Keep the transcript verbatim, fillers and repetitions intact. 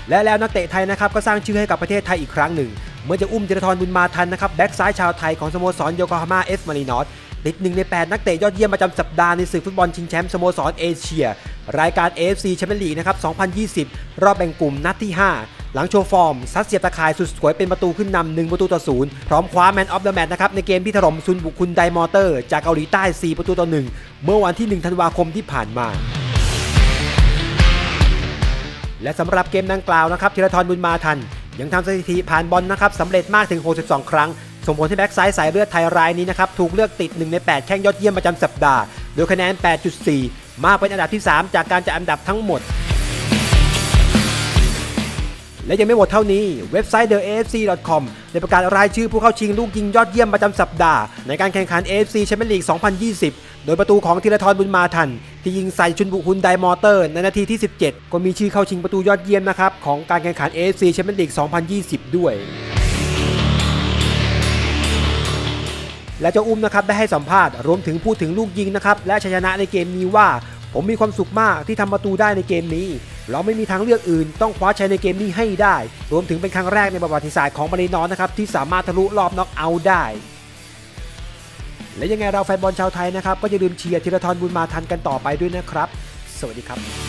และแล้วนักเตะไทยนะครับก็สร้างชื่อให้กับประเทศไทยอีกครั้งหนึ่งเมื่อจะอุ้มธีรทรบุญมาทันนะครับแบ็กซ้ายชาวไทยของสโมสรโยโกฮาม่าเอฟมารีนอสติดหนึ่งในแปดนักเตะยอดเยี่ยมประจำสัปดาห์ในศึกฟุตบอลชิงแชมป์สโมสรเอเชียรายการ เอ เอฟ ซี Champions League นะครับ สองพันยี่สิบ รอบแบ่งกลุ่มนัดที่ ห้า หลังโชว์ฟอร์มซัดเสียบตะข่ายสุดสวยเป็นประตูขึ้นนำหนึ่งประตูต่อศูนย์พร้อมคว้าแมนออฟเดอะแมตช์นะครับในเกมที่ถล่มซุนบุกคุนไดมอเตอร์จากเกาหลีใต้สี่ประตูต่อหนึ่งเมื่อวันที่หนึ่งธันวาคมที่ผ่านมาและสำหรับเกมดังกล่าวนะครับธีรทรบุญมาทันยังทำสถิติผ่านบอลนะครับสำเร็จมากถึงหกสิบสองครั้งส่งผลให้แบ็กซ้ายสายเลือดไทยรายนี้นะครับถูกเลือกติดหนึ่งในแปดแข้งยอดเยี่ยมประจำสัปดาห์โดยคะแนน แปดจุดสี่ มากเป็นอันดับที่สามจากการจัดอันดับทั้งหมดและยังไม่หมดเท่านี้เว็บไซต์ เดอะ เอ เอฟ ซี ดอท คอม ได้ประกาศรายชื่อผู้เข้าชิงลูกยิงยอดเยี่ยมประจำสัปดาห์ในการแข่งขัน เอ เอฟ ซี Champions League สองพันยี่สิบโดยประตูของธีรทรบุญมาทันที่ยิงใส่ชุนบุกฮุนไดมอเตอร์ในนาทีที่สิบเจ็ดก็มีชื่อเข้าชิงประตูยอดเยี่ยมนะครับของการแข่งขัน เอ เอฟ ซี Champions League สองพันยี่สิบด้วยและเจ้าอุ้มนะครับได้ให้สัมภาษณ์รวมถึงพูดถึงลูกยิงนะครับและชัยชนะในเกมนี้ว่าผมมีความสุขมากที่ทำประตูได้ในเกมนี้เราไม่มีทางเลือกอื่นต้องคว้าชัยในเกมนี้ให้ได้รวมถึงเป็นครั้งแรกในประวัติศาสตร์ของมารีนอสนะครับที่สามารถทะลุรอบน็อกเอาท์ได้และยังไงเราแฟนบอลชาวไทยนะครับก็อย่าลืมเชียร์ธีรทรบุญมาทันกันต่อไปด้วยนะครับสวัสดีครับ